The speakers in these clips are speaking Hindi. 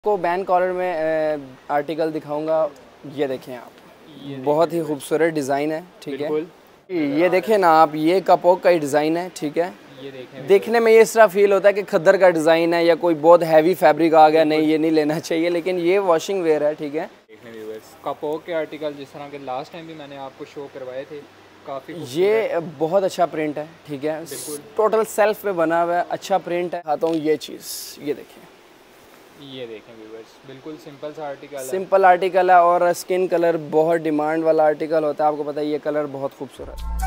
को बैन कॉलर में आर्टिकल दिखाऊंगा। ये देखें आप, बहुत ही खूबसूरत डिज़ाइन है। ठीक है, ये देखें ना आप, ये कपॉक का ही डिज़ाइन है। ठीक है, ये देखने में ये इस तरह फील होता है कि खद्दर का डिज़ाइन है या कोई बहुत हैवी फैब्रिक आ गया, नहीं ये नहीं लेना चाहिए, लेकिन ये वॉशिंग वेयर है। ठीक है, कपॉक के आर्टिकल जिस तरह के लास्ट टाइम भी मैंने आपको शो करवाए थे, काफ़ी ये बहुत अच्छा प्रिंट है। ठीक है, टोटल सेल्फ पे बना हुआ है, अच्छा प्रिंट है। खाता हूँ ये चीज़, ये देखें, ये देखें व्यूअर्स, बिल्कुल सिंपल सा आर्टिकल है। सिंपल आर्टिकल है और स्किन कलर बहुत डिमांड वाला आर्टिकल होता है। आपको पता है ये कलर बहुत खूबसूरत है।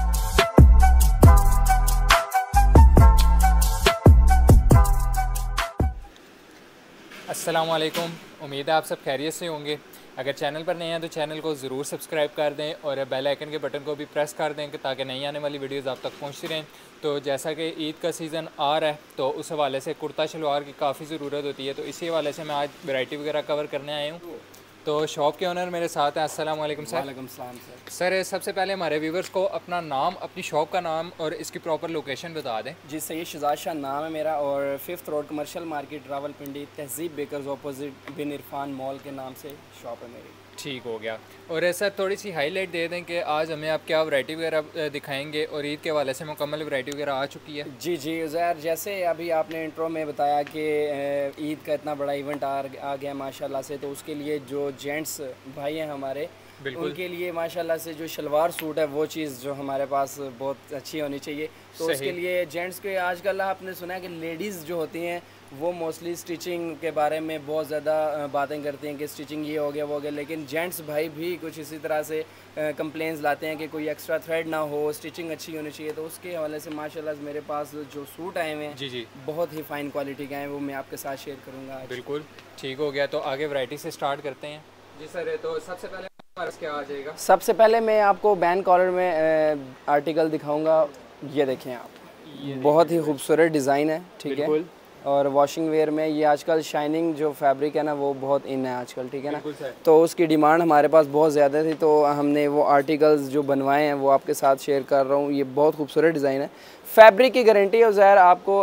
अस्सलाम वालेकुम, उम्मीद है आप सब खैरियत से होंगे। अगर चैनल पर नए हैं तो चैनल को ज़रूर सब्सक्राइब कर दें और बेल आइकन के बटन को भी प्रेस कर दें ताकि नई आने वाली वीडियोज़ आप तक पहुंचती रहें। तो जैसा कि ईद का सीज़न आ रहा है तो उस हवाले से कुर्ता शलवार की काफ़ी ज़रूरत होती है, तो इसी हवाले से मैं आज वैरायटी वगैरह कवर करने आया हूँ। तो शॉप के ओनर मेरे साथ हैं। अस्सलाम वालेकुम सर। वालेकुम सलाम सर। सर सबसे पहले हमारे व्यूवर्स को अपना नाम, अपनी शॉप का नाम और इसकी प्रॉपर लोकेशन बता दें। जी, सैयद शहजाद शाह नाम है मेरा और 5th road commercial market Rawalpindi, Tehzeeb bakers opposite Bin Irfan mall के नाम से शॉप है मेरी। ठीक हो गया। और सर थोड़ी सी हाईलाइट दे दें कि आज हमें आप क्या वैरायटी वगैरह दिखाएंगे, और ईद के हवाले से मुकम्मल वैरायटी वगैरह आ चुकी है। जी जी उज़ैर, जैसे अभी आपने इंट्रो में बताया कि ईद का इतना बड़ा इवेंट आ गया माशाल्लाह से, तो उसके लिए जो जेंट्स भाई हैं हमारे, उनके लिए माशाल्लाह से जो शलवार सूट है वो चीज़ जो हमारे पास बहुत अच्छी होनी चाहिए। तो उसके लिए जेंट्स के आजकल आपने सुना है कि लेडीज़ जो होती हैं वो मोस्टली स्टिचिंग के बारे में बहुत ज़्यादा बातें करती हैं कि स्टिचिंग ये हो गया वो हो गया, लेकिन जेंट्स भाई भी कुछ इसी तरह से कंप्लेंट्स लाते हैं कि कोई एक्स्ट्रा थ्रेड ना हो, स्टिचिंग अच्छी होनी चाहिए। तो उसके हवाले से माशाल्लाह मेरे पास जो सूट आए हुए हैं जी बहुत ही फ़ाइन क्वालिटी के आए हैं, वो मैं आपके साथ शेयर करूँगा। बिल्कुल ठीक हो गया, तो आगे वैरायटी से स्टार्ट करते हैं। जी सर, तो सबसे पहले क्या आ जाएगा? सबसे पहले मैं आपको बैन कॉलर में आर्टिकल दिखाऊँगा। ये देखें आप, बहुत ही खूबसूरत डिज़ाइन है। ठीक है, और वॉशिंग वेयर में ये आजकल शाइनिंग जो फैब्रिक है ना वो बहुत इन है आजकल। ठीक है ना, तो उसकी डिमांड हमारे पास बहुत ज़्यादा थी, तो हमने वो आर्टिकल्स जो बनवाए हैं वो आपके साथ शेयर कर रहा हूँ। ये बहुत खूबसूरत डिज़ाइन है। फैब्रिक की गारंटी है ज़ाहिर, आपको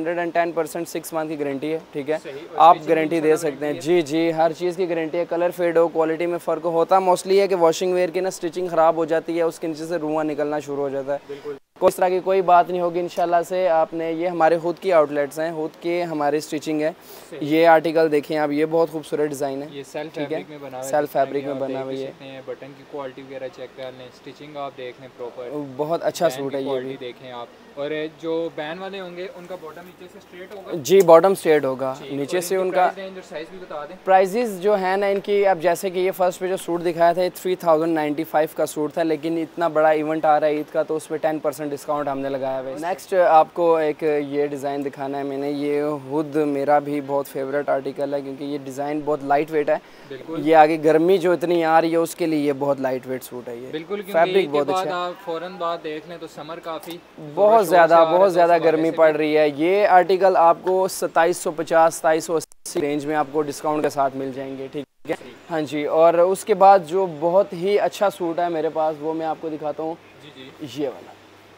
110% 6 मंथ की गारंटी है। ठीक है, आप गारंटी दे सकते हैं। जी जी, हर चीज़ की गारंटी है। कलर फेड हो, क्वालिटी में फ़र्क होता मोस्टली है कि वॉशिंग वेयर की ना स्टिचिंग ख़राब हो जाती है, उसके नीचे से रुआं निकलना शुरू हो जाता है। इस तरह की कोई बात नहीं होगी इंशाल्लाह से। आपने ये हमारे खुद की आउटलेट्स हैं, खुद के हमारी स्टिचिंग है। ये आर्टिकल देखें आप, ये बहुत खूबसूरत डिज़ाइन है। ये सेल्फ फैब्रिक में बना हुआ है, सेल्फ फैब्रिक में बना हुआ है। बटन की क्वालिटी वगैरह चेक कर लें, स्टिचिंग आप देख लें प्रॉपर, बहुत अच्छा सूट है ये भी। देखें आप। और जो बैन वाले होंगे उनका बॉटम नीचे से स्ट्रेट होगा। जी, बॉटम स्ट्रेट होगा, नीचे से उनका रेंज और साइज भी बता दें। प्राइजेस जो है ना इनकी, अब जैसे कि ये फर्स्ट पे जो सूट दिखाया था 3095 का सूट था, लेकिन इतना बड़ा इवेंट आ रहा है ईद का तो उस पर 10% डिस्काउंट हमने लगाया हुआ है। नेक्स्ट आपको एक ये डिज़ाइन दिखाना है मैंने। ये खुद मेरा भी बहुत फेवरेट आर्टिकल है क्योंकि ये डिज़ाइन बहुत लाइट वेट है। ये आगे गर्मी जो इतनी आ रही है उसके लिए ये बहुत लाइट वेट सूट है। ये बिल्कुल, फैब्रिक बहुत अच्छा है। फौरन बाद देख लें तो समर काफ़ी बहुत ज़्यादा गर्मी पड़ रही है। ये आर्टिकल आपको 2750 2780 रेंज में आपको डिस्काउंट के साथ मिल जाएंगे। ठीक है, हाँ जी। और उसके बाद जो बहुत ही अच्छा सूट है मेरे पास वो मैं आपको दिखाता हूँ। ये वाला,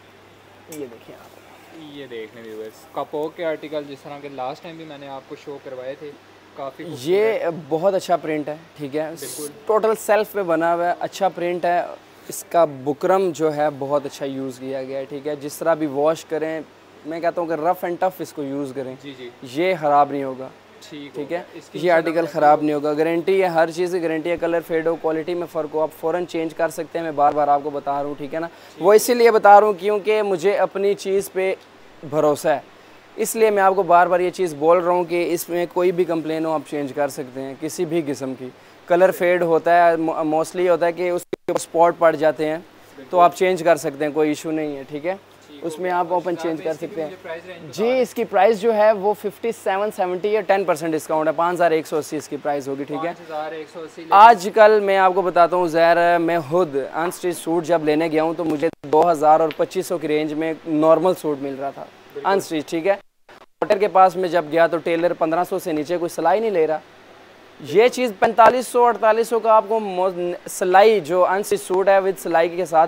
ये देखिए आप, ये देखने व्यूअर्स, कपॉक के आर्टिकल जिस तरह के लास्ट टाइम भी मैंने आपको शो करवाए थे, काफ़ी ये बहुत अच्छा प्रिंट है। ठीक है, टोटल सेल्फ पे बना हुआ है, अच्छा प्रिंट है। इसका बुकरम जो है बहुत अच्छा यूज़ किया गया है। ठीक है, जिस तरह भी वॉश करें, मैं कहता हूँ कि रफ़ एंड टफ़ इसको यूज़ करें, ये ख़राब नहीं होगा। ठीक है, ये आर्टिकल ख़राब नहीं होगा। गारंटी है, हर चीज़ की गारंटी है। कलर फेड हो, क्वालिटी में फ़र्क हो, आप फ़ौरन चेंज कर सकते हैं। मैं बार बार आपको बता रहा हूँ। ठीक है ना, वो इसीलिए बता रहा हूँ क्योंकि मुझे अपनी चीज़ पे भरोसा है, इसलिए मैं आपको बार बार ये चीज़ बोल रहा हूँ कि इसमें कोई भी कंप्लेन हो आप चेंज कर सकते हैं, किसी भी किस्म की। कलर फेड होता है, मोस्टली होता है कि उसके स्पॉट पड़ जाते हैं, तो आप चेंज कर सकते हैं, कोई इशू नहीं है। ठीक है, उसमें आप ओपन चेंज कर सकते हैं। जी, इसकी प्राइस जो है वो 5770 या 10% डिस्काउंट है, 5180 इसकी प्राइस होगी। ठीक है, आजकल मैं आपको बताता हूँ ज़ाहिर, मैं खुद अनस्टिच सूट जब लेने गया हूँ तो मुझे 2000 और 2500 की रेंज में नॉर्मल सूट मिल रहा था अनस्टिच। ठीक है, टेलर के पास में जब गया तो टेलर 1500 से नीचे कोई सिलाई नहीं ले रहा। ये चीज़ 4500 4800 का आपको सिलाई जो अनस्टिच सूट है विद सिलाई के साथ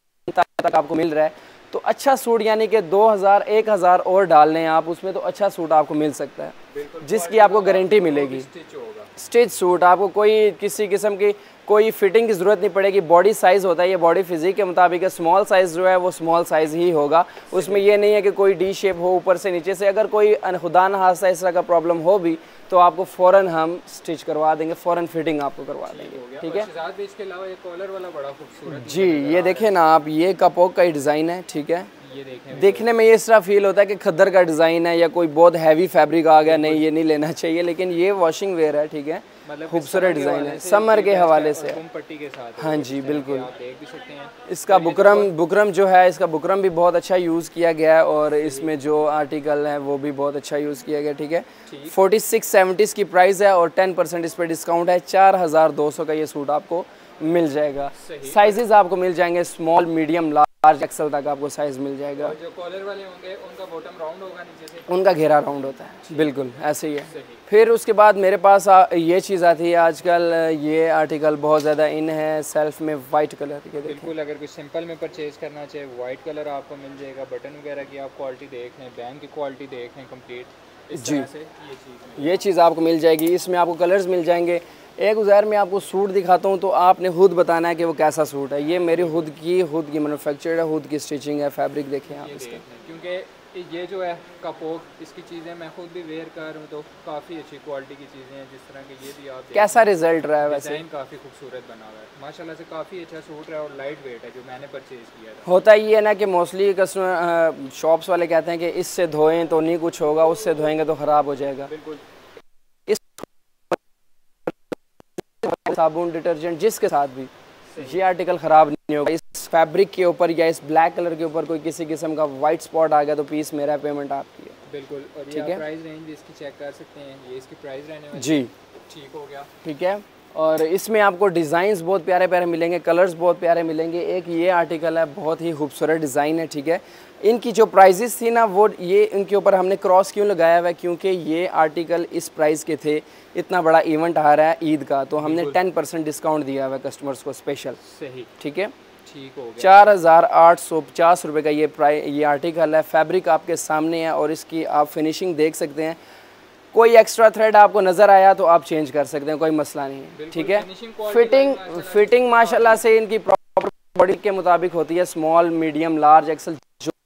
तक आपको मिल रहा है। तो अच्छा सूट यानी कि 2000 1000 और डाल लें आप उसमें तो अच्छा सूट आपको मिल सकता है। जिसकी आपको गारंटी मिलेगी। स्टिच सूट आपको कोई किसी किस्म की कोई फिटिंग की ज़रूरत नहीं पड़ेगी। बॉडी साइज़ होता है, ये बॉडी फिजिक के मुताबिक है। स्मॉल साइज़ जो है वो स्मॉल साइज़ ही होगा, उसमें ये नहीं है कि कोई डी शेप हो ऊपर से नीचे से। अगर कोई खुदा न खास्ता इस तरह का प्रॉब्लम हो भी तो आपको फ़ौरन हम स्टिच करवा देंगे, फ़ौरन फिटिंग आपको करवा देंगे। ठीक है, इसके अलावा ये कॉलर वाला बड़ा खूबसूरत जी, ये देखें ना आप, ये कपोक का ही डिज़ाइन है। ठीक है, देखने में ये इस तरह फील होता है कि खद्दर का डिज़ाइन है या कोई बहुत हैवी फैब्रिक आ गया, नहीं ये नहीं लेना चाहिए, लेकिन ये वॉशिंग वेयर है। ठीक है, खूबसूरत डिज़ाइन है, समर के हवाले से पट्टी के साथ। हाँ जी बिल्कुल, आप देख भी सकते हैं। इसका बुकरम जो है, इसका बुकरम भी बहुत अच्छा यूज़ किया गया है और इसमें जो आर्टिकल है वो भी बहुत अच्छा यूज़ किया गया। ठीक है, 4670 की प्राइस है और 10% इस पर डिस्काउंट है। 4200 का ये सूट आपको मिल जाएगा। साइजेस आपको मिल जाएंगे स्मॉल, मीडियम, लार्ज, एक्सल तक आपको साइज़ मिल जाएगा। जो कॉलर वाले होंगे उनका बॉटम राउंड होगा नीचे से, उनका घेरा राउंड होता है, बिल्कुल ऐसे ही है। फिर उसके बाद मेरे पास ये चीज़ आती है आजकल, ये आर्टिकल बहुत ज़्यादा इन है, सेल्फ में वाइट कलर के। बिल्कुल, अगर कुछ सिंपल में परचेज़ करना चाहे वाइट कलर आपको मिल जाएगा। बटन वगैरह की आप क्वालिटी देख लें, बैंक की क्वालिटी देख लें कंप्लीट जी। ये चीज़ आपको मिल जाएगी। इसमें आपको कलर्स मिल जाएंगे। एक उज़ार में आपको सूट दिखाता हूँ तो आपने खुद बताना है कि वो कैसा सूट है। ये मेरी खुद की मैन्युफैक्चर्ड है, खुद की स्टिचिंग है। फैब्रिक देखें आप इसका, क्योंकि ये जो है कपोक, इसकी चीज़ें मैं खुद भी वेयर कर रहा हूँ तो काफ़ी अच्छी क्वालिटी की चीज़ें हैं। जिस तरह के ये भी आप कैसा रिजल्ट रहा है, वैसे काफ़ी खूबसूरत बना हुआ है माशाल्लाह से, काफ़ी अच्छा सूट है और लाइट वेट है जो मैंने परचेज़ किया था। होता ही है ना कि मोस्टली कस्टमर शॉप्स वाले कहते हैं कि इससे धोएं तो नहीं कुछ होगा, उससे धोएंगे तो ख़राब हो जाएगा। बिल्कुल, साबुन, डिटर्जेंट जिसके साथ भी ये आर्टिकल ख़राब नहीं होगा। इस फैब्रिक के ऊपर या इस ब्लैक कलर के ऊपर कोई किसी किस्म का वाइट स्पॉट आ गया तो पीस मेरा, पेमेंट आपकी है। बिल्कुल, और ये आप प्राइस रेंज भी इसकी चेक कर सकते हैं। ये इसकी प्राइस रहने वाली जी, ठीक हो गया। ठीक है, और इसमें आपको डिज़ाइंस बहुत प्यारे प्यारे मिलेंगे, कलर्स बहुत प्यारे मिलेंगे। एक ये आर्टिकल है, बहुत ही खूबसूरत डिज़ाइन है। ठीक है, इनकी जो प्राइजेस थी ना वो ये इनके ऊपर हमने क्रॉस क्यों लगाया हुआ है, क्योंकि ये आर्टिकल इस प्राइस के थे। इतना बड़ा इवेंट आ रहा है ईद का, तो हमने 10% डिस्काउंट दिया हुआ है कस्टमर्स को स्पेशल। सही, ठीक है, ठीक हो गया। 4850 रुपये का ये आर्टिकल है। फैब्रिक आपके सामने है और इसकी आप फिनिशिंग देख सकते हैं। कोई एक्स्ट्रा थ्रेड आपको नज़र आया तो आप चेंज कर सकते हैं, कोई मसला नहीं है। ठीक है, फिटिंग माशाल्लाह से इनकी प्रॉपर बॉडी के मुताबिक होती है। स्मॉल, मीडियम, लार्ज, एक्सल,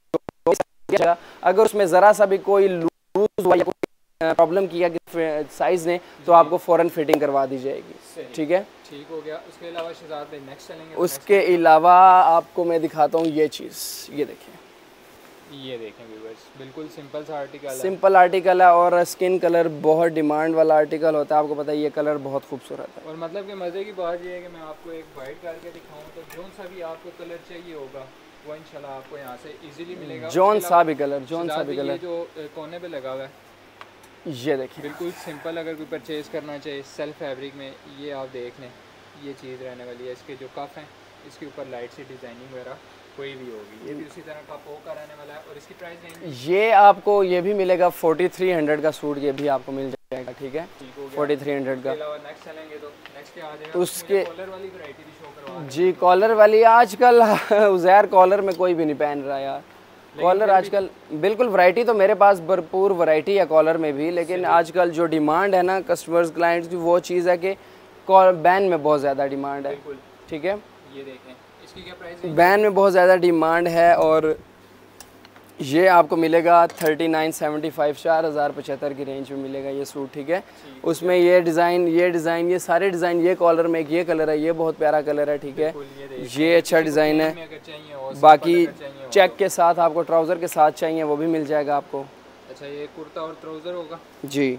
अगर उसमें ज़रा सा भी कोई लूज हुआ या कोई प्रॉब्लम किया कि साइज़ ने तो आपको फ़ौरन फिटिंग करवा दी जाएगी। ठीक है, ठीक हो गया। उसके अलावा शहजाद भाई नेक्स्ट चलेंगे। उसके अलावा आपको मैं दिखाता हूँ ये चीज़, ये देखें, ये देखें व्यूअर्स, बिल्कुल सिंपल सा आर्टिकल है। सिंपल आर्टिकल है और स्किन कलर बहुत डिमांड वाला आर्टिकल होता है। आपको पता है ये कलर बहुत खूबसूरत है। और मतलब कि मज़े की बात ये है कि मैं आपको एक वाइट करके दिखाऊं तो जोन सा भी आपको कलर चाहिए होगा वो इंशाल्लाह आपको यहाँ से इजीली मिलेगा। जोन सा भी कलर जो कोने पे लगा हुआ है, ये देखिए, बिल्कुल सिंपल। अगर कोई परचेज़ करना चाहिए सेल्फ फैब्रिक में, ये आप देख लें, ये चीज़ रहने वाली है। इसके जो कफ हैं इसके ऊपर लाइट सी डिज़ाइनिंग वगैरह कोई भी होगी, ये भी उसी तरह का पोक का रहने वाला है। और इसकी प्राइस रेंज ये आपको ये भी मिलेगा 4300 का सूट, ये भी आपको मिल जाएगा। ठीक है, 4300 का। नेक्स्ट चलेंगे तो नेक्स्ट क्या आ जाएगा? उसके कॉलर वाली वैरायटी भी शो करवा जी, कॉलर वाली आजकल उज़ैर कॉलर में कोई भी नहीं पहन रहा यार। कॉलर आजकल बिल्कुल वैरायटी तो मेरे पास भरपूर वैरायटी है कॉलर में भी, लेकिन आजकल जो डिमांड है ना कस्टमर्स क्लाइंट्स की, वो चीज़ है कि बैन में बहुत ज़्यादा डिमांड है। ठीक है, ये देखें, इसकी क्या प्राइस है? बैन में बहुत ज़्यादा डिमांड है और ये आपको मिलेगा 3975, 4075 की रेंज में मिलेगा ये सूट। ठीक है, उसमें ये डिज़ाइन ये सारे डिज़ाइन, ये कॉलर में एक ये कलर है, ये बहुत प्यारा कलर है। ठीक है, ये अच्छा डिज़ाइन है। बाकी चेक के साथ आपको ट्राउज़र के साथ चाहिए वो भी मिल जाएगा आपको। अच्छा, ये कुर्ता और ट्राउज़र होगा जी,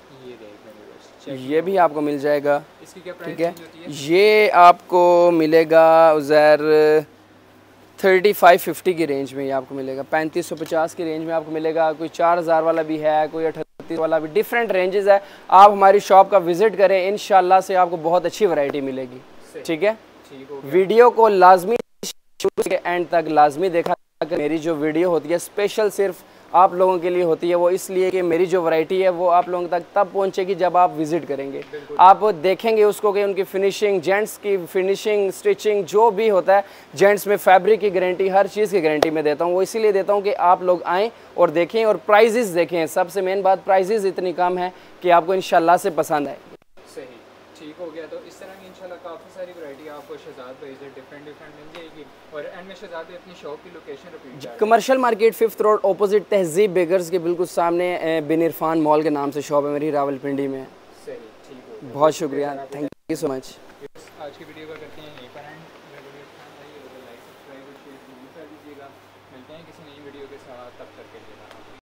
ये भी आपको मिल जाएगा। इसकी क्या प्राइस है? ये आपको मिलेगा उज़ैर 3550 की रेंज में ये आपको मिलेगा। 3550 की रेंज में आपको मिलेगा। कोई 4000 वाला भी है, कोई 38 वाला भी, डिफरेंट रेंजेस है। आप हमारी शॉप का विज़िट करें, इंशाल्लाह से आपको बहुत अच्छी वैरायटी मिलेगी। ठीक है, वीडियो को लाजमी शुरू से एंड तक लाजमी देखा। मेरी जो वीडियो होती है स्पेशल सिर्फ आप लोगों के लिए होती है, वो इसलिए कि मेरी जो वैरायटी है वो आप लोगों तक तब पहुंचेगी जब आप विज़िट करेंगे। आप देखेंगे उसको कि उनकी फिनिशिंग, जेंट्स की फिनिशिंग, स्टिचिंग जो भी होता है, जेंट्स में फैब्रिक की गारंटी, हर चीज़ की गारंटी मैं देता हूँ। वो इसीलिए देता हूँ कि आप लोग आएँ और देखें और प्राइजेस देखें। सबसे मेन बात, प्राइजेस इतनी कम है कि आपको इंशाल्लाह से पसंद आए। सही, ठीक हो गया। तो इस तरह की इंशाल्लाह काफ़ी सारी वैरायटी आपको शहजाद भाई से डिफरेंट मिल जाएगी। और एंड में शहजाद भाई अपनी शॉप की लोकेशन रिपीट कर commercial market 5th road opposite Tehzeeb bakers के बिल्कुल सामने बिन इरफान मॉल के नाम से शॉप है मेरी, रावलपिंडी में। सही, ठीक हो गया। बहुत शुक्रिया, थैंक यू सो मच। आज की वीडियो का करते हैं यहीं पर एंड। अगर वीडियो पसंद आई हो तो लाइक, सब्सक्राइब और शेयर जरूर कर दीजिएगा। मिलते हैं किसी नई वीडियो के साथ, तब तक के लिए।